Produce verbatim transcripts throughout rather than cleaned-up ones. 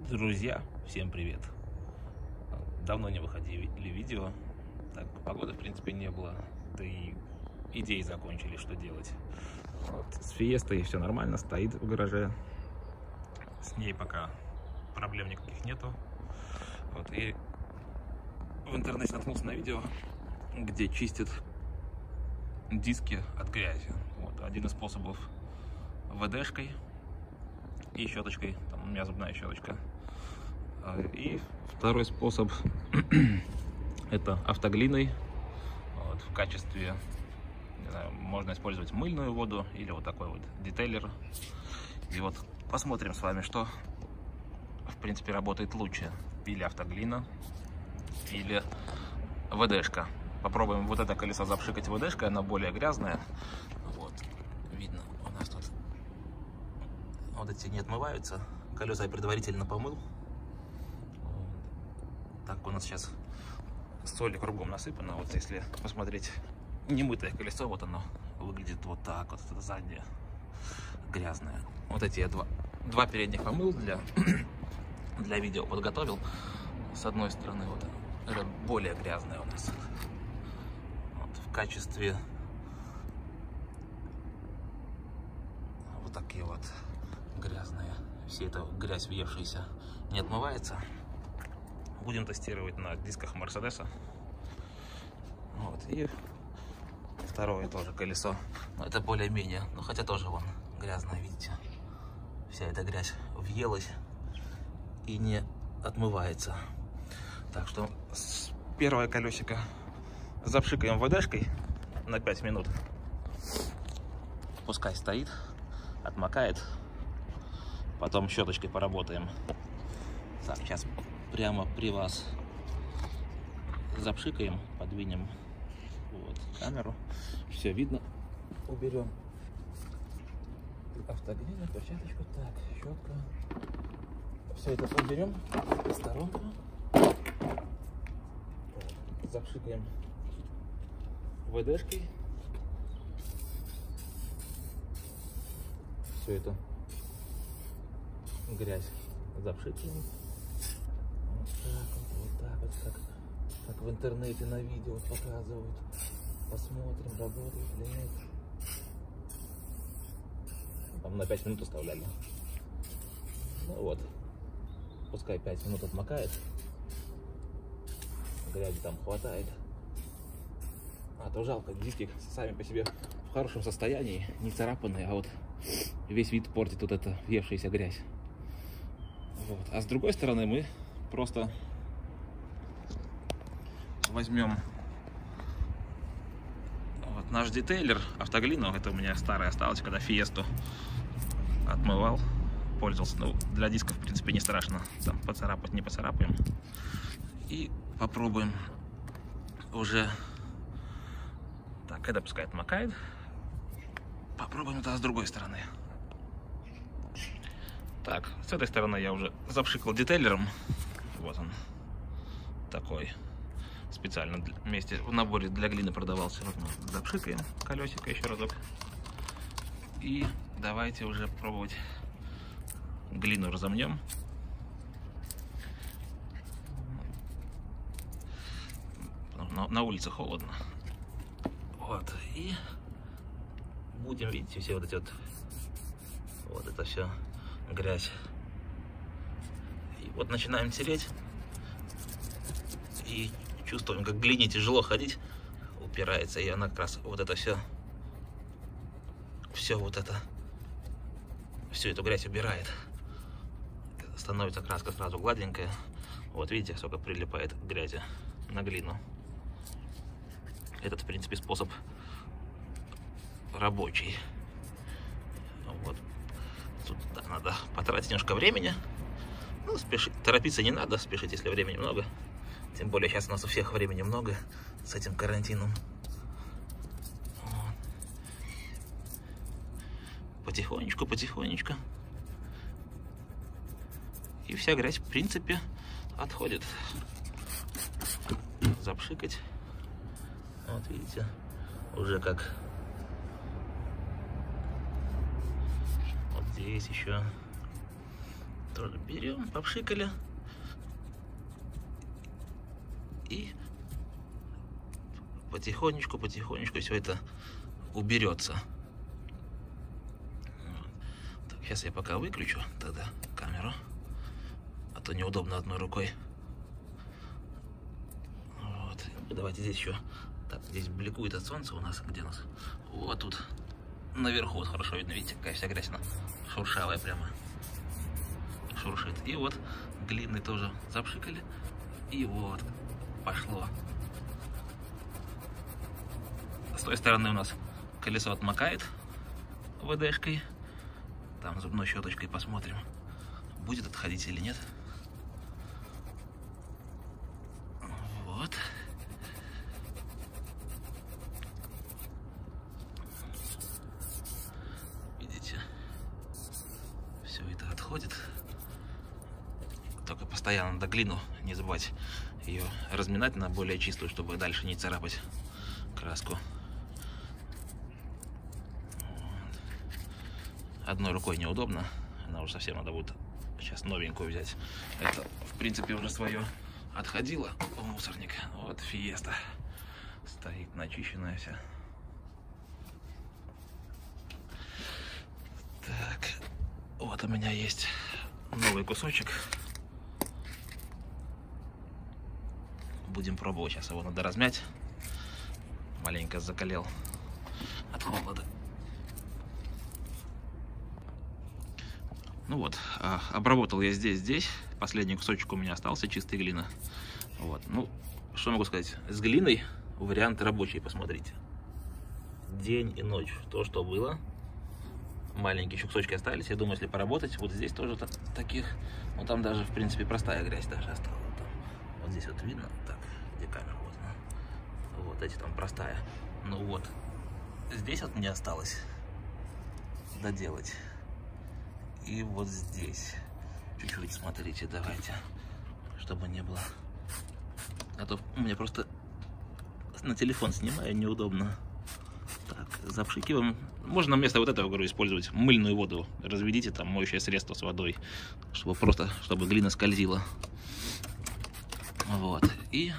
Друзья, всем привет! Давно не выходили видео, так погоды в принципе не было, да и идеи закончили, что делать. Вот, с Фиестой все нормально, стоит в гараже, с ней пока проблем никаких нету. Вот, и в интернете наткнулся на видео, где чистят диски от грязи. Вот, один из способов ВДшкой и щеточкой, там у меня зубная щеточка. И второй способ это автоглиной. Вот, в качестве, не знаю, можно использовать мыльную воду или вот такой вот детейлер. И вот посмотрим с вами, что в принципе работает лучше: или автоглина, или ВДшка. Попробуем вот это колесо запшикать ВДшкой, она более грязная. Вот, видно, у нас тут вот эти не отмываются. Колеса я предварительно помыл. Так, у нас сейчас соли кругом насыпано. Вот если посмотреть немытое колесо, вот оно выглядит вот так вот, это заднее грязное. Вот эти я два, два передних помыл, для, для видео подготовил. С одной стороны вот это более грязное у нас. Вот, в качестве вот такие вот грязные. Все это грязь въевшаяся не отмывается. Будем тестировать на дисках Мерседеса. Вот, и второе тоже колесо. Но это более-менее, но хотя тоже вон грязное, видите. Вся эта грязь въелась и не отмывается. Так что с первое колесико запшикаем ВДшкой на пять минут. Пускай стоит, отмокает. Потом щеточкой поработаем. Так, сейчас прямо при вас запшикаем, подвинем вот камеру, все видно, уберем автоглину, перчаточку, так, щетка, все это уберем в сторонку, так, запшикаем ВДшкой, все это грязь запшикиваем. Так вот, вот так вот, как, как в интернете на видео показывают. Посмотрим, работает или нет. Там на пять минут оставляли. Ну вот, пускай пять минут отмокает. Грязи там хватает. А то жалко, диски сами по себе в хорошем состоянии, не царапанные, а вот весь вид портит вот эта въевшаяся грязь. Вот. А с другой стороны мы просто возьмем вот наш детейлер, автоглину. Это у меня старая осталась, когда Фиесту отмывал, пользовался. Ну, для дисков в принципе не страшно, там поцарапать не поцарапаем. И попробуем уже так, это пускай отмокает. Попробуем это с другой стороны. Так, с этой стороны я уже запшикал детейлером. Вот он такой, специально вместе в наборе для глины продавался. Вот мы запшикаем колесико еще разок. И давайте уже пробовать глину разомнем. На, на улице холодно. Вот, и будем видеть все вот эти вот, вот это все грязь. И вот начинаем тереть. И чувствуем, как глине тяжело ходить, упирается, и она как раз вот это все, все вот это, всю эту грязь убирает. Становится краска сразу гладенькая. Вот видите, сколько прилипает грязи на глину. Этот, в принципе, способ рабочий. Вот. Тут да, надо потратить немножко времени. Ну, спешить, торопиться не надо, спешить, если времени много. Тем более сейчас у нас у всех времени много с этим карантином. Вот. Потихонечку, потихонечку. И вся грязь, в принципе, отходит. Запшикать. Вот видите, уже как вот здесь еще тоже берем, попшикали. И потихонечку, потихонечку все это уберется. Так, сейчас я пока выключу тогда камеру, а то неудобно одной рукой. Вот. Давайте здесь еще. Так, здесь бликует от солнца у нас. Где у нас? Вот тут наверху вот хорошо видно. Видите, какая вся грязь, она шуршавая прямо. Шуршит. И вот глиной тоже запшикали. И вот пошло. С той стороны у нас колесо отмокает ВДшкой. Там зубной щеточкой посмотрим, будет отходить или нет. Вот. Видите? Все это отходит. Только постоянно надо глину не забывать ее разминать на более чистую, чтобы дальше не царапать краску. Одной рукой неудобно, она уже совсем надо будет сейчас новенькую взять. Это, в принципе, уже свое отходило в мусорник. Вот Фиеста стоит начищенная вся. Так, вот у меня есть новый кусочек. Будем пробовать. Сейчас его надо размять. Маленько закалел от холода. Ну вот, обработал я здесь, здесь. Последний кусочек у меня остался, чистой глины. Вот, ну, что могу сказать? С глиной варианты рабочие, посмотрите. День и ночь. То, что было. Маленькие еще кусочки остались. Я думаю, если поработать, вот здесь тоже так, таких. Ну, там даже, в принципе, простая грязь даже осталась. Там, вот здесь вот видно. Так, где камера? Вот она. Вот эти там простая. Ну вот, здесь вот мне осталось доделать. И вот здесь чуть-чуть, смотрите, давайте, чтобы не было. А то у меня просто на телефон снимаю, неудобно. Так, запшикиваем. Можно вместо вот этого, говорю, использовать мыльную воду. Разведите там моющее средство с водой, чтобы просто, чтобы глина скользила. Вот. И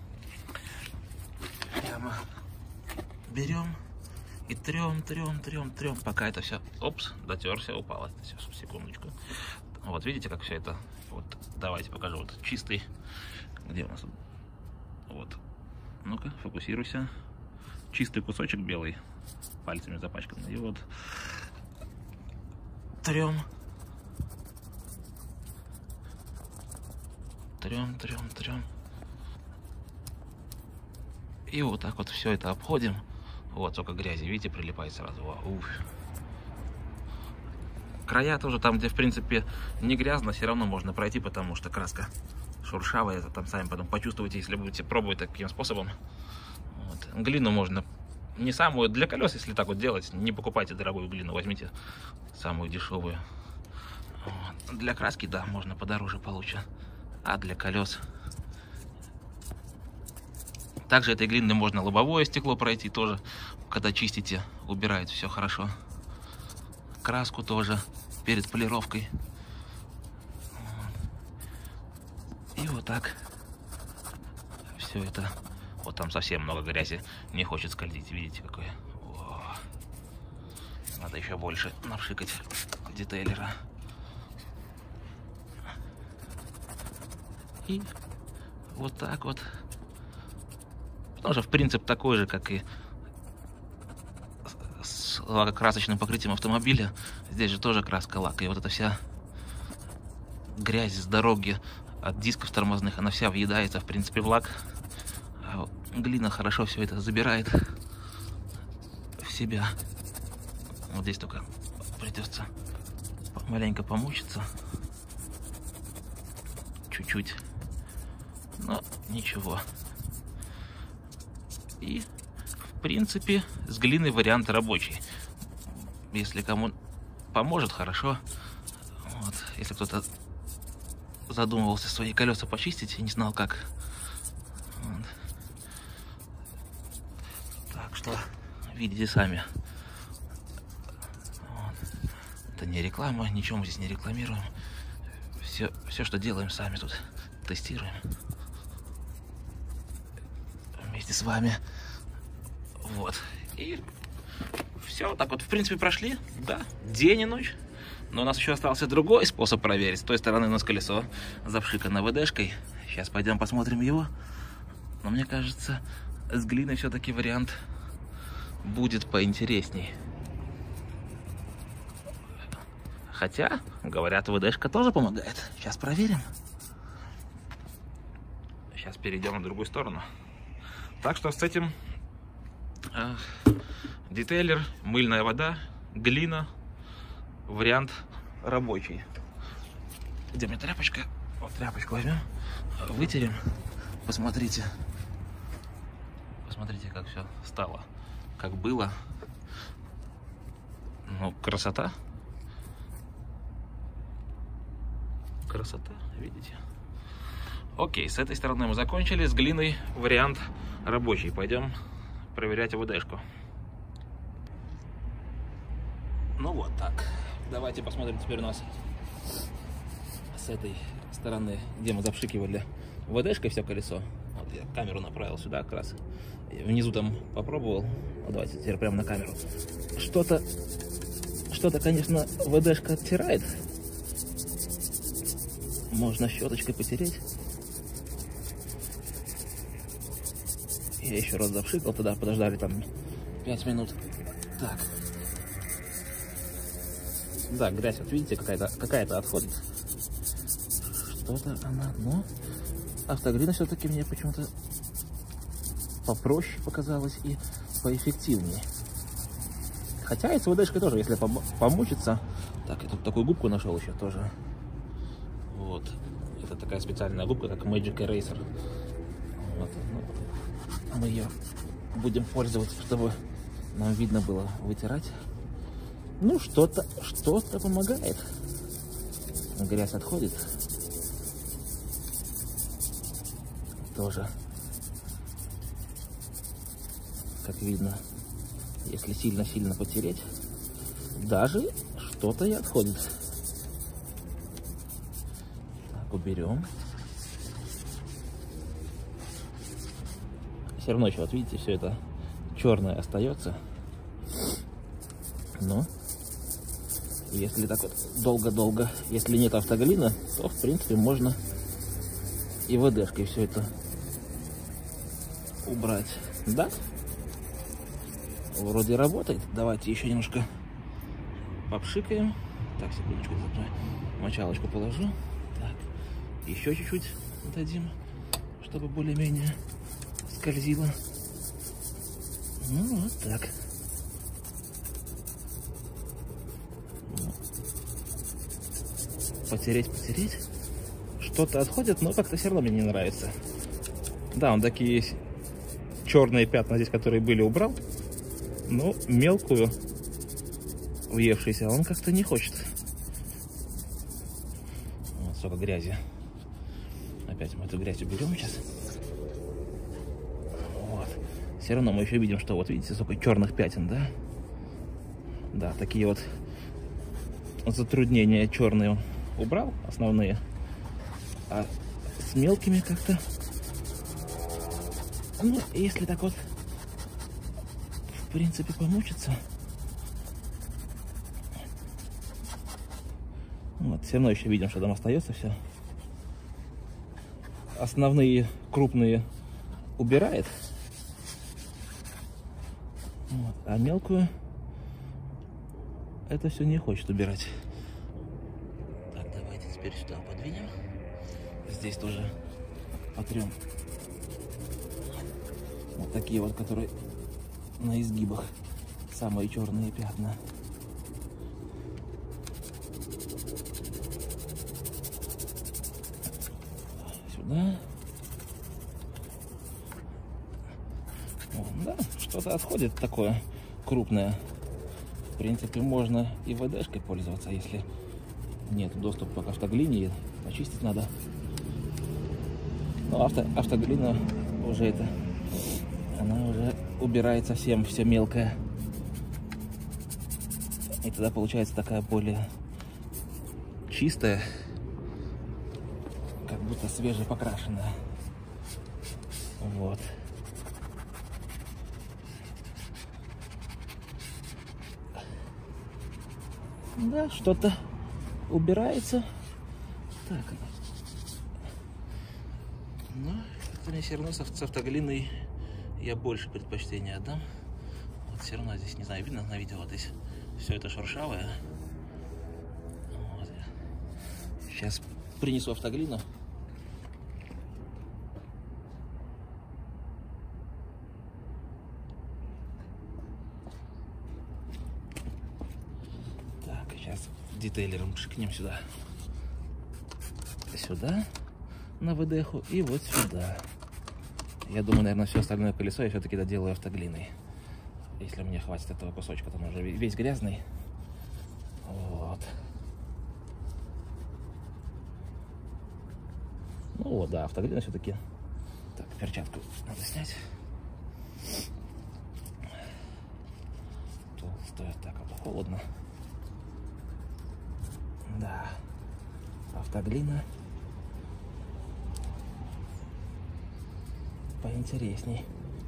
прямо берем и трем, трем, трем, трем, пока это все, опс, дотерся, упало. Сейчас, секундочку. Вот, видите, как все это, вот, давайте покажу, вот, чистый, где у нас, вот, ну-ка, фокусируйся, чистый кусочек белый, пальцами запачканный, и вот, трем, трем, трем, трем, и вот так вот все это обходим. Вот, сколько грязи, видите, прилипает сразу. Уф. Края тоже там, где, в принципе, не грязно, все равно можно пройти, потому что краска шуршавая. Это там сами потом почувствуете, если будете пробовать таким способом. Вот. Глину можно не самую, для колес, если так вот делать, не покупайте дорогую глину, возьмите самую дешевую. Вот. Для краски, да, можно подороже получше. А для колес... Также этой глиной можно лобовое стекло пройти тоже, когда чистите, убирает все хорошо. Краску тоже перед полировкой. И вот так все это. Вот там совсем много грязи, не хочет скользить, видите какое. О, надо еще больше напшикать детейлера. И вот так вот. Потому что, в принципе, такой же, как и с лакокрасочным покрытием автомобиля. Здесь же тоже краска лака. И вот эта вся грязь с дороги от дисков тормозных, она вся въедается, в принципе, в лак. А глина хорошо все это забирает в себя. Вот здесь только придется маленько помучиться. Чуть-чуть. Но ничего. И, в принципе, с глиной вариант рабочий. Если кому поможет, хорошо. Вот. Если кто-то задумывался свои колеса почистить и не знал как. Вот. Так что, видите сами. Вот. Это не реклама, ничего мы здесь не рекламируем. Все, все, что делаем, сами тут тестируем. Вместе с вами. Вот. И все, вот так вот, в принципе, прошли. Да, день и ночь. Но у нас еще остался другой способ проверить. С той стороны у нас колесо запшикано вэ дэ-шкой. Сейчас пойдем посмотрим его. Но мне кажется, с глиной все-таки вариант будет поинтересней. Хотя, говорят, вэ дэ-шка тоже помогает. Сейчас проверим. Сейчас перейдем на другую сторону. Так что с этим э, детейлер, мыльная вода, глина. Вариант рабочий. Где у меня тряпочка? Вот тряпочку возьмем, вытерем. Посмотрите. Посмотрите, как все стало. Как было. Ну, красота. Красота, видите? Окей, с этой стороны мы закончили. С глиной вариант рабочий. Пойдем проверять вэ дэ-шку. Ну вот так. Давайте посмотрим теперь у нас с этой стороны, где мы запшикивали вэ дэ-шкой все колесо. Вот я камеру направил сюда как раз. Внизу там попробовал. Ну, давайте теперь прямо на камеру. Что-то, что-то, конечно, вэ дэ-шка оттирает. Можно щеточкой потереть. Я еще раз запшикал, тогда подождали там пять минут. Так. Да, грязь, вот видите, какая-то какая-то отходит. Что-то она, но автоглина все-таки мне почему-то попроще показалась и поэффективнее. Хотя и с вэ дэ-шкой тоже, если пом помучиться. Так, я тут такую губку нашел еще тоже. Вот. Это такая специальная губка, как Magic Eraser. Вот. Ну, мы ее будем пользоваться, чтобы нам видно было вытирать. Ну, что-то, что-то помогает. Грязь отходит. Тоже, как видно, если сильно-сильно потереть, даже что-то и отходит. Так, уберем. Все равно еще, вот видите, все это черное остается. Но если так вот долго-долго, если нет автоглина, то в принципе можно и вэ дэ-шкой все это убрать. Да? Вроде работает. Давайте еще немножко попшикаем. Так, секундочку, мочалочку положу. Так, еще чуть-чуть дадим, чтобы более-менее скользило. Ну, вот так. Потереть, потереть. Что-то отходит, но как-то все равно мне не нравится. Да, он такие есть черные пятна здесь, которые были, убрал. Но мелкую, въевшуюся, он как-то не хочет. Вот сколько грязи. Опять мы эту грязь уберем сейчас. Вот. Все равно мы еще видим, что вот видите, сколько черных пятен, да? Да, такие вот затруднения черные убрал, основные. А с мелкими как-то, ну, если так вот, в принципе, помучиться. Вот, все равно еще видим, что там остается все. Основные крупные убирает. Вот, а мелкую это все не хочет убирать. Так, давайте теперь сюда подвинем. Здесь тоже потрем. Вот такие вот, которые на изгибах, самые черные пятна. Сюда. Вот, да, что-то отходит такое крупное. В принципе, можно и вэ дэ-шкой пользоваться, если нет доступа к автоглине, почистить надо. Но авто, автоглина уже это, она уже убирает совсем все мелкое. И тогда получается такая более чистая как будто свежепокрашенная. Вот. Да, что-то убирается. Так. Но мне все равно с автоглиной я больше предпочтения отдам. Вот все равно здесь, не знаю, видно на видео, вот здесь все это шершавое. Вот. Сейчас принесу автоглину. Так, сейчас детейлером шикнем сюда. Сюда на ВДХу и вот сюда. Я думаю, наверное, все остальное колесо я все-таки доделаю автоглиной. Если мне хватит этого кусочка, там уже весь грязный. Вот. Ну вот, да, автоглина все-таки. Так, перчатку надо снять. Толстая, так, а то холодно. Да, автоглина поинтересней.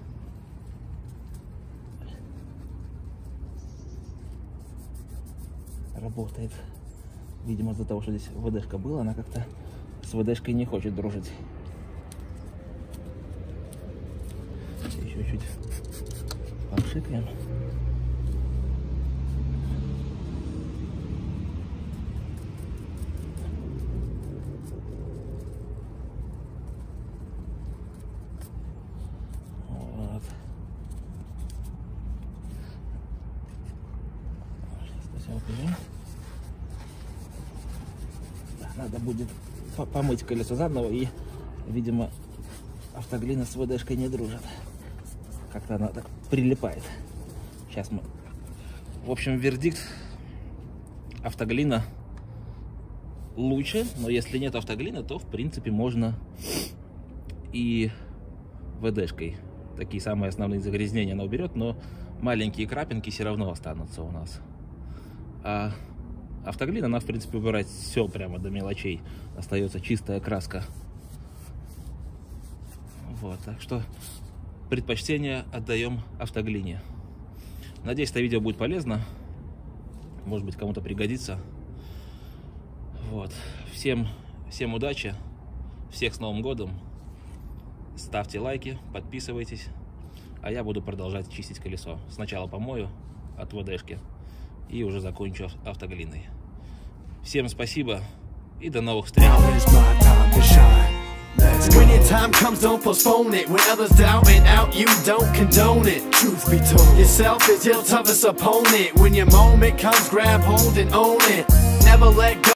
Работает. Видимо, из-за того, что здесь ВДшка была, она как-то с ВДшкой не хочет дружить. Еще чуть подшикаем. Вот. Сейчас уберем. Надо будет помыть колесо заново, и, видимо, автоглина с ВДшкой не дружит. Как-то она так прилипает. Сейчас мы... В общем, вердикт: автоглина лучше, но если нет автоглины, то, в принципе, можно и ВДшкой. Такие самые основные загрязнения она уберет, но маленькие крапинки все равно останутся у нас. А автоглина, она, в принципе, убирает все прямо до мелочей. Остается чистая краска. Вот, так что предпочтение отдаем автоглине. Надеюсь, это видео будет полезно. Может быть, кому-то пригодится. Вот. Всем, всем удачи. Всех с Новым годом. Ставьте лайки, подписывайтесь. А я буду продолжать чистить колесо. Сначала помою от ВДшки и уже закончу автоглиной. Всем спасибо и до новых встреч. When your time comes, don't postpone it. When others doubting out, you don't condone it. Truth be told, yourself is your toughest opponent. When your moment comes, grab hold and own it. Never let go.